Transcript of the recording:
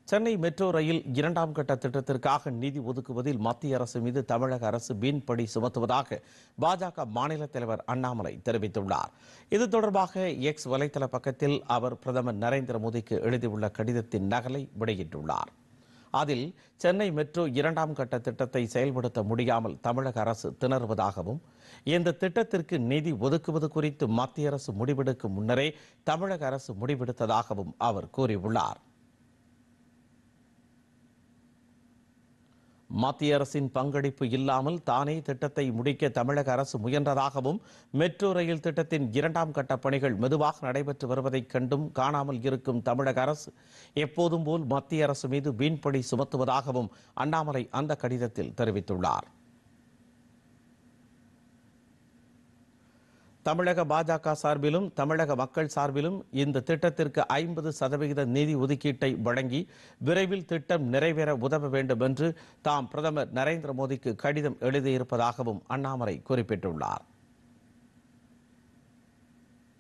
Chennai metro rail இரண்டாம் கட்ட திட்டத்திற்காக நிதி ஒதுக்குவதில் மத்திய அரசு மீது தமிழக அரசு வீண்படி சுமத்துவதாக பாஜக மாநில தலைவர் அண்ணாமலை தெரிவித்துள்ளார். இது தொடர்பாக எக்ஸ் வலைதள பக்கத்தில் அவர் பிரதமர் நரேந்திர மோடிக்கு எழுதியுள்ள கடிதத்தின் நகலை வெளியிட்டுள்ளார். அதில் சென்னை மெட்ரோ இரண்டாம் கட்ட திட்டத்தை செயல்படுத்த முடியாமல் தமிழக அரசு திணறுவதாகவும், இந்த திட்டத்திற்கு நிதி ஒதுக்குவது குறித்து மத்திய அரசு முடிவெடுக்கும் முன்னரே தமிழக அரசு முடிவெடுத்ததாகவும் அவர் கூறியுள்ளார். மத்திய அரசின் பங்களிப்பு இல்லாமல் தானே திட்டத்தை முடிக்க தமிழக அரசு முயன்றதாகவும், மெட்ரோ ரயில் திட்டத்தின் இரண்டாம் கட்ட பணிகள் மெதுவாக நடைபெற்று வருவதைக் கண்டும் காணாமல் இருக்கும் தமிழக அரசு எப்போதும் போல் மத்திய அரசு மீது வீண்படி சுமத்துவதாகவும் அண்ணாமலை அந்த கடிதத்தில் தெரிவித்துள்ளார். தமிழக பாஜக சார்பிலும் தமிழக மக்கள் சார்பிலும் இந்த திட்டத்திற்கு 50% நிதி ஒதுக்கீட்டை வழங்கி விரைவில் திட்டம் நிறைவேற உதவ வேண்டும் என்று தாம் பிரதமர் நரேந்திர மோடிக்கு கடிதம் எழுதியிருப்பதாகவும் அண்ணாமலை குறிப்பிட்டுள்ளார்.